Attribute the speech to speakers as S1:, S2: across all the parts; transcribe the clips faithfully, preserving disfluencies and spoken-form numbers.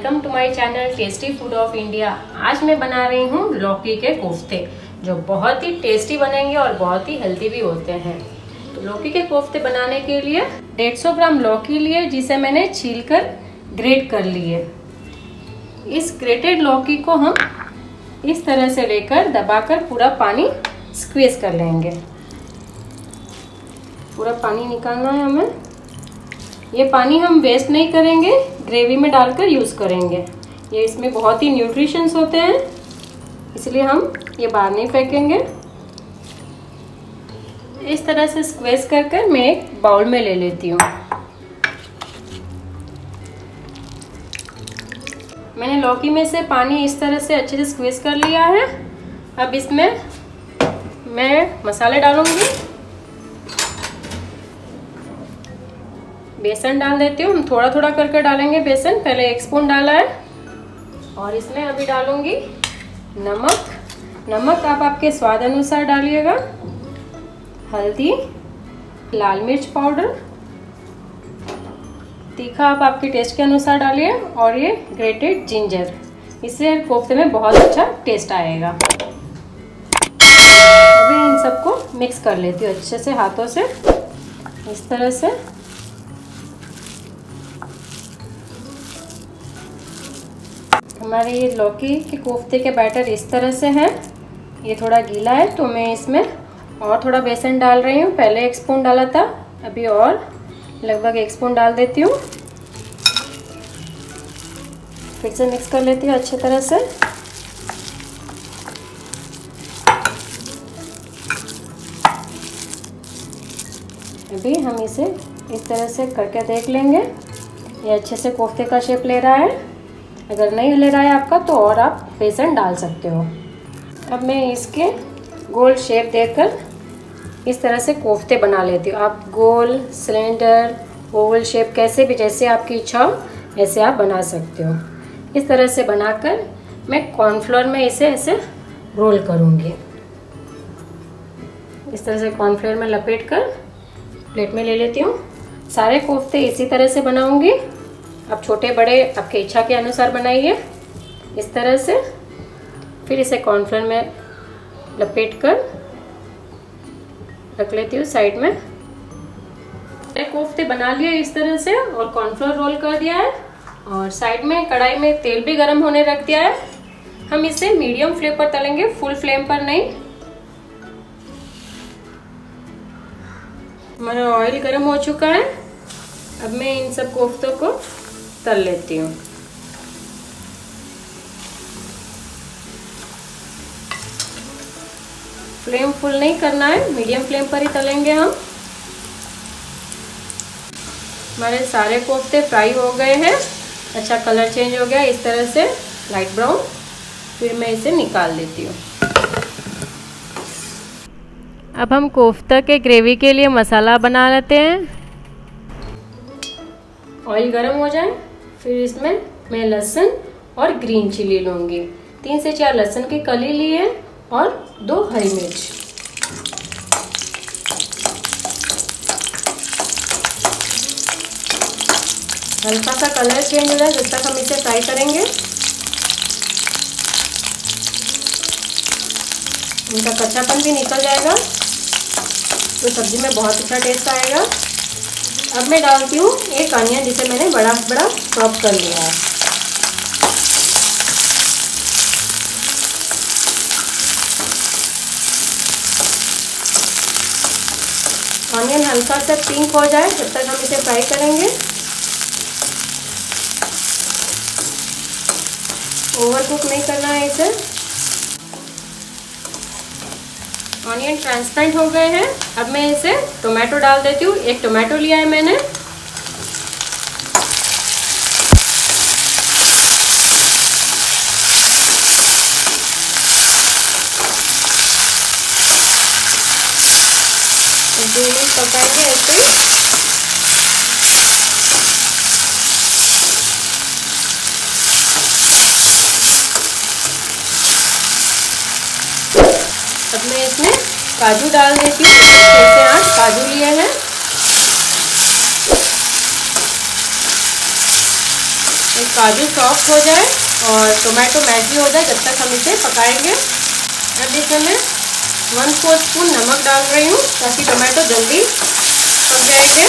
S1: Welcome to my channel tasty food of India. आज मैं बना रही हूँ लौकी के कोफ्ते, जो बहुत ही टेस्टी बनेंगे और बहुत ही हेल्दी भी होते हैं। तो लौकी के कोफ्ते बनाने के लिए डेढ़ सौ ग्राम लौकी लिए, जिसे मैंने छीलकर ग्रेट कर लिए। इस ग्रेटेड लौकी को हम इस तरह से लेकर दबाकर पूरा पानी स्क्वीज कर लेंगे। पूरा पानी निकालना है हमें। ये पानी हम वेस्ट नहीं करेंगे, ग्रेवी में डालकर यूज़ करेंगे। ये इसमें बहुत ही न्यूट्रिशंस होते हैं, इसलिए हम ये बाहर नहीं फेंकेंगे। इस तरह से स्क्वेज कर कर मैं एक बाउल में ले लेती हूँ। मैंने लौकी में से पानी इस तरह से अच्छे से स्क्वेज कर लिया है। अब इसमें मैं मसाले डालूंगी। बेसन डाल देती हूँ। हम थोड़ा थोड़ा करके डालेंगे बेसन। पहले एक स्पून डाला है और इसमें अभी डालूंगी नमक। नमक आप आपके स्वाद अनुसार डालिएगा। हल्दी, लाल मिर्च पाउडर, तीखा आप आपके टेस्ट के अनुसार डालिए, और ये ग्रेटेड जिंजर। इससे कोफ्ते में बहुत अच्छा टेस्ट आएगा। अभी इन सबको मिक्स कर लेती हूँ अच्छे से हाथों से, इस तरह से। हमारे ये लौकी के कोफ्ते के बैटर इस तरह से है। ये थोड़ा गीला है तो मैं इसमें और थोड़ा बेसन डाल रही हूँ। पहले एक स्पून डाला था, अभी और लगभग एक स्पून डाल देती हूँ। फिर से मिक्स कर लेती हूँ अच्छी तरह से। अभी हम इसे इस तरह से करके देख लेंगे। ये अच्छे से कोफ्ते का शेप ले रहा है। अगर नहीं ले रहा है आपका तो और आप बेसन डाल सकते हो। अब मैं इसके गोल शेप देकर इस तरह से कोफ्ते बना लेती हूँ। आप गोल, सिलेंडर, ओवल शेप, कैसे भी जैसे आपकी इच्छा हो ऐसे आप बना सकते हो। इस तरह से बनाकर मैं कॉर्नफ्लोर में इसे ऐसे रोल करूँगी। इस तरह से कॉर्नफ्लोर में लपेट कर प्लेट में ले लेती हूँ। सारे कोफ्ते इसी तरह से बनाऊँगी। आप छोटे बड़े आपके इच्छा के अनुसार बनाइए इस तरह से। फिर इसे कॉर्नफ्लोर में लपेट कर रख लेती हूँ साइड में। कोफ्ते बना लिए इस तरह से और कॉर्नफ्लोर रोल कर दिया है, और साइड में कढ़ाई में तेल भी गरम होने रख दिया है। हम इसे मीडियम फ्लेम पर तलेंगे, फुल फ्लेम पर नहीं। हमारा ऑयल गरम हो चुका है। अब मैं इन सब कोफ्तों को तल लेती हूँ। फ्लेम फुल नहीं करना है, मीडियम फ्लेम पर ही तलेंगे हम। हमारे सारे कोफ्ते फ्राई हो गए हैं। अच्छा कलर चेंज हो गया इस तरह से, लाइट ब्राउन। फिर मैं इसे निकाल लेती हूँ। अब हम कोफ्ता के ग्रेवी के लिए मसाला बना लेते हैं। ऑयल गरम हो जाए, फिर इसमें मैं लहसुन और ग्रीन चिली लूँगी। तीन से चार लहसुन की कली ली है और दो हरी मिर्च। हल्का सा कलर चेंज हो जाए जब तक हम इसे फ्राई करेंगे। इनका कच्चापन भी निकल जाएगा तो सब्जी में बहुत अच्छा टेस्ट आएगा। अब मैं डालती हूँ एक अनियन, जिसे मैंने बड़ा बड़ा चॉप कर लिया है। ऑनियन हल्का सा पिंक हो जाए जब तक हम इसे फ्राई करेंगे। ओवर कुक नहीं करना है इसे। ऑनियन ट्रांसपेरेंट हो गए हैं। अब मैं इसे टोमेटो डाल देती हूँ। एक टोमेटो लिया है मैंने। दो मिनट पकाएंगे ऐसे। अब मैं इसमें काजू डाल देती हूँ। छः से आठ काजू लिए हैं। काजू सॉफ्ट हो जाए और टोमेटो मैश भी हो जाए, जब तक हम इसे पकाएंगे। अब इसमें मैं वन फोर्थ स्पून नमक डाल रही हूँ ताकि टोमेटो जल्दी पक जाएंगे।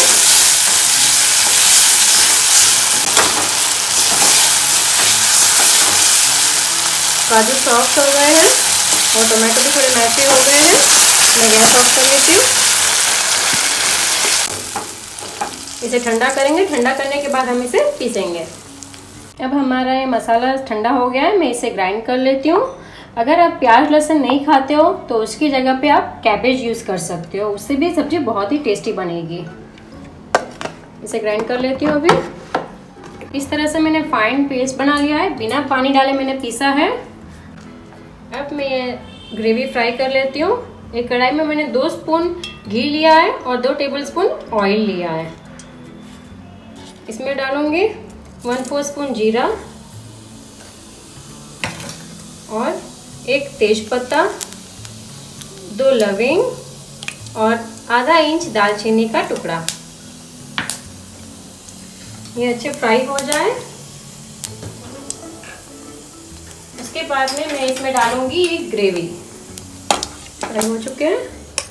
S1: काजू सॉफ्ट हो गए हैं और टोमेटो भी थोड़े मैशे हो गए हैं। मैं गैस ऑफ कर लेती हूँ। इसे ठंडा करेंगे, ठंडा करने के बाद हम इसे पीसेंगे। अब हमारा ये मसाला ठंडा हो गया है, मैं इसे ग्राइंड कर लेती हूँ। अगर आप प्याज लहसुन नहीं खाते हो तो उसकी जगह पे आप कैबेज यूज़ कर सकते हो, उससे भी सब्ज़ी बहुत ही टेस्टी बनेगी। इसे ग्राइंड कर लेती हूँ अभी। इस तरह से मैंने फाइन पेस्ट बना लिया है, बिना पानी डाले मैंने पीसा है। अब मैं ये ग्रेवी फ्राई कर लेती हूँ। एक कढ़ाई में मैंने दो स्पून घी लिया है और दो टेबलस्पून ऑयल लिया है। इसमें डालूंगी वन फोर स्पून जीरा और एक तेजपत्ता, दो लविंग और आधा इंच दालचीनी का टुकड़ा। ये अच्छे फ्राई हो जाए। उसके बाद में मैं इसमें डालूंगी ये ग्रेवी। फ्राई हो चुके हैं।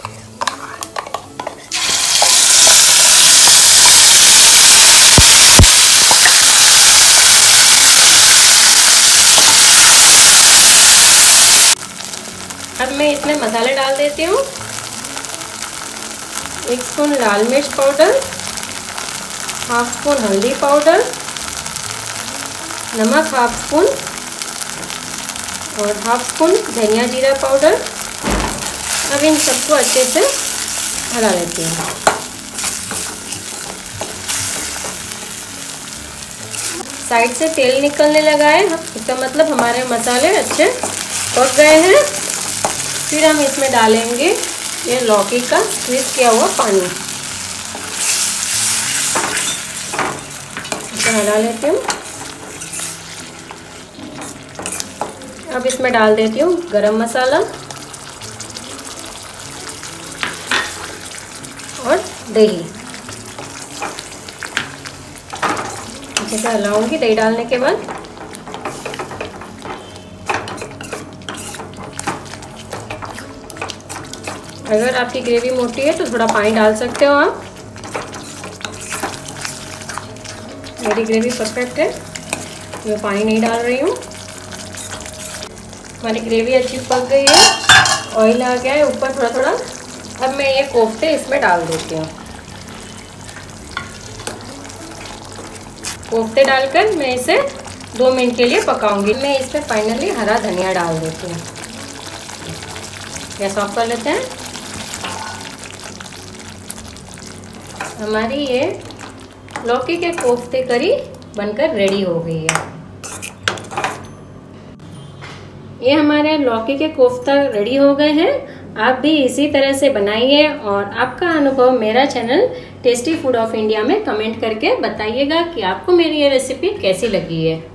S1: अब मैं इसमें मसाले डाल देती हूँ। एक स्पून लाल मिर्च पाउडर, हाफ स्पून हल्दी पाउडर, नमक हाफ स्पून और हाफ स्पून धनिया जीरा पाउडर। अब इन सबको अच्छे से हला लेती हूँ। साइड से तेल निकलने लगा है, इसका मतलब हमारे मसाले अच्छे पक गए हैं। फिर हम इसमें डालेंगे ये लौकी का स्क्वीज किया हुआ पानी। इसे हला लेती हूँ। अब इसमें डाल देती हूँ गरम मसाला और दही। अच्छे से हलाऊंगी दही डालने के बाद। अगर आपकी ग्रेवी मोटी है तो थोड़ा पानी डाल सकते हो आप। मेरी ग्रेवी परफेक्ट है, मैं पानी नहीं डाल रही हूँ। हमारी ग्रेवी अच्छी पक गई है, ऑयल आ गया है ऊपर थोड़ा थोड़ा। अब मैं ये कोफ्ते इसमें डाल देती हूँ। कोफ्ते डालकर मैं इसे दो मिनट के लिए पकाऊंगी। मैं इसमें फाइनली हरा धनिया डाल देती हूँ। गैस ऑफ कर लेते हैं। हमारी ये लौकी के कोफ्ते करी बनकर रेडी हो गई है। ये हमारे लौकी के कोफ्ता रेडी हो गए हैं। आप भी इसी तरह से बनाइए और आपका अनुभव मेरा channel tasty food of India में कमेंट करके बताइएगा कि आपको मेरी ये रेसिपी कैसी लगी है।